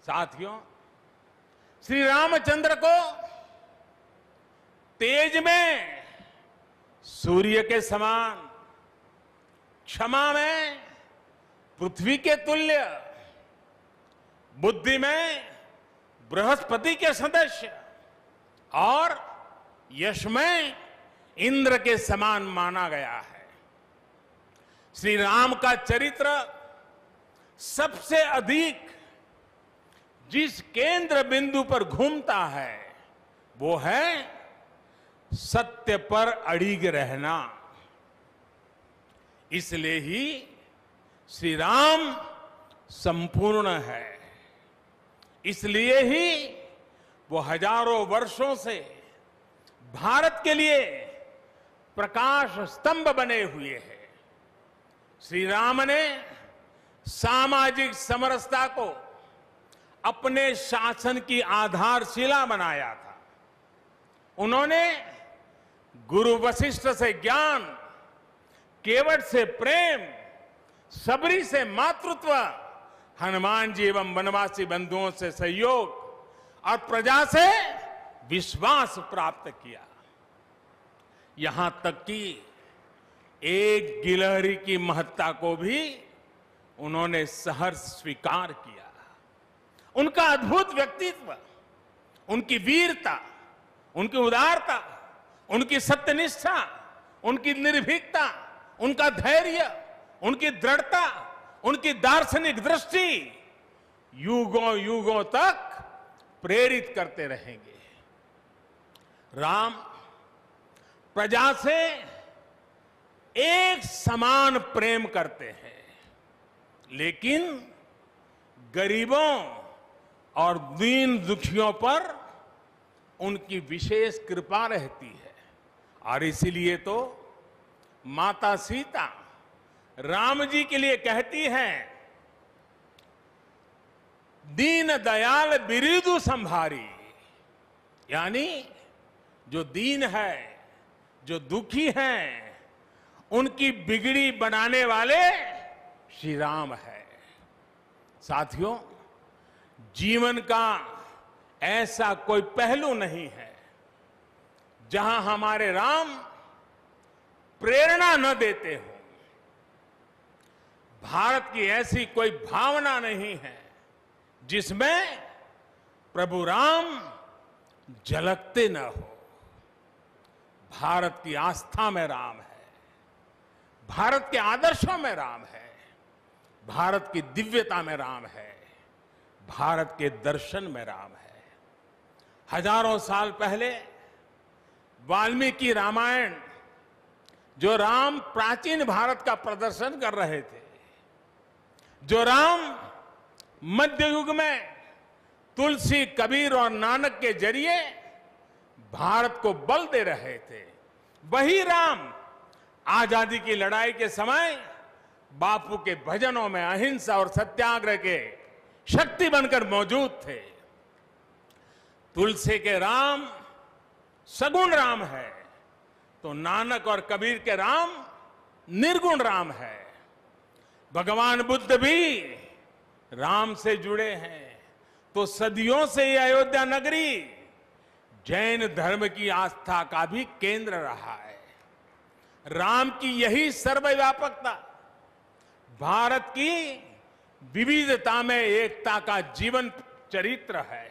साथियों, श्री रामचंद्र को तेज में सूर्य के समान, क्षमा में पृथ्वी के तुल्य, बुद्धि में बृहस्पति के सदृश और यश में इंद्र के समान माना गया है। श्री राम का चरित्र सबसे अधिक जिस केंद्र बिंदु पर घूमता है वो है सत्य पर अड़िग रहना। इसलिए ही श्री राम संपूर्ण है। इसलिए ही वो हजारों वर्षों से भारत के लिए प्रकाश स्तंभ बने हुए हैं। श्री राम ने सामाजिक समरसता को अपने शासन की आधारशिला बनाया था। उन्होंने गुरु वशिष्ठ से ज्ञान, केवट से प्रेम, सबरी से मातृत्व, हनुमान जी एवं वनवासी बंधुओं से सहयोग और प्रजा से विश्वास प्राप्त किया। यहां तक कि एक गिलहरी की महत्ता को भी उन्होंने सहर्ष स्वीकार किया। उनका अद्भुत व्यक्तित्व, उनकी वीरता, उनकी उदारता, उनकी सत्यनिष्ठा, उनकी निर्भीकता, उनका धैर्य, उनकी दृढ़ता, उनकी दार्शनिक दृष्टि युगों युगों तक प्रेरित करते रहेंगे। राम प्रजा से एक समान प्रेम करते हैं, लेकिन गरीबों और दीन दुखियों पर उनकी विशेष कृपा रहती है। और इसीलिए तो माता सीता राम जी के लिए कहती हैं, दीन दयाल बिरिदु संभारी, यानी जो दीन है, जो दुखी हैं, उनकी बिगड़ी बनाने वाले श्री राम है। साथियों, जीवन का ऐसा कोई पहलू नहीं है जहां हमारे राम प्रेरणा न देते हो। भारत की ऐसी कोई भावना नहीं है जिसमें प्रभु राम झलकते न हो। भारत की आस्था में राम है, भारत के आदर्शों में राम है, भारत की दिव्यता में राम है, भारत के दर्शन में राम है। हजारों साल पहले वाल्मीकि रामायण, जो राम प्राचीन भारत का प्रदर्शन कर रहे थे, जो राम मध्य युग में तुलसी, कबीर और नानक के जरिए भारत को बल दे रहे थे, वही राम आजादी की लड़ाई के समय बापू के भजनों में अहिंसा और सत्याग्रह के शक्ति बनकर मौजूद थे। तुलसी के राम सगुण राम है, तो नानक और कबीर के राम निर्गुण राम है। भगवान बुद्ध भी राम से जुड़े हैं, तो सदियों से ये अयोध्या नगरी जैन धर्म की आस्था का भी केंद्र रहा है। राम की यही सर्वव्यापकता भारत की विविधता में एकता का जीवन चरित्र है।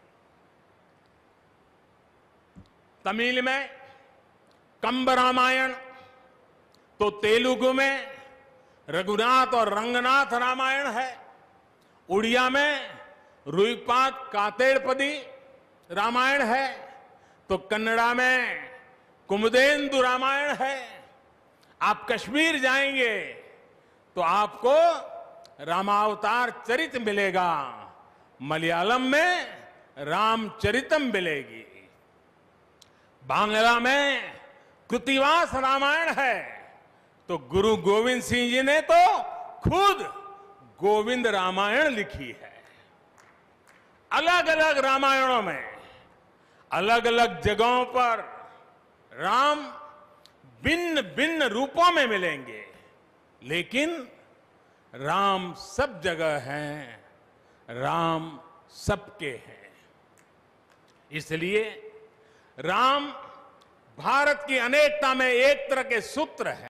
तमिल में कंब रामायण, तो तेलुगु में रघुनाथ और रंगनाथ रामायण है। उड़िया में रुईपात कातेड़पदी रामायण है, तो कन्नड़ा में कुमुदेंदु रामायण है। आप कश्मीर जाएंगे तो आपको रामावतार चरित मिलेगा, मलयालम में रामचरितम मिलेगी, बांग्ला में कृतिवास रामायण है, तो गुरु गोविंद सिंह जी ने तो खुद गोविंद रामायण लिखी है। अलग अलग रामायणों में अलग अलग जगहों पर राम भिन्न भिन्न रूपों में मिलेंगे, लेकिन राम सब जगह हैं, राम सबके हैं। इसलिए राम भारत की अनेकता में एक तरह के सूत्र है।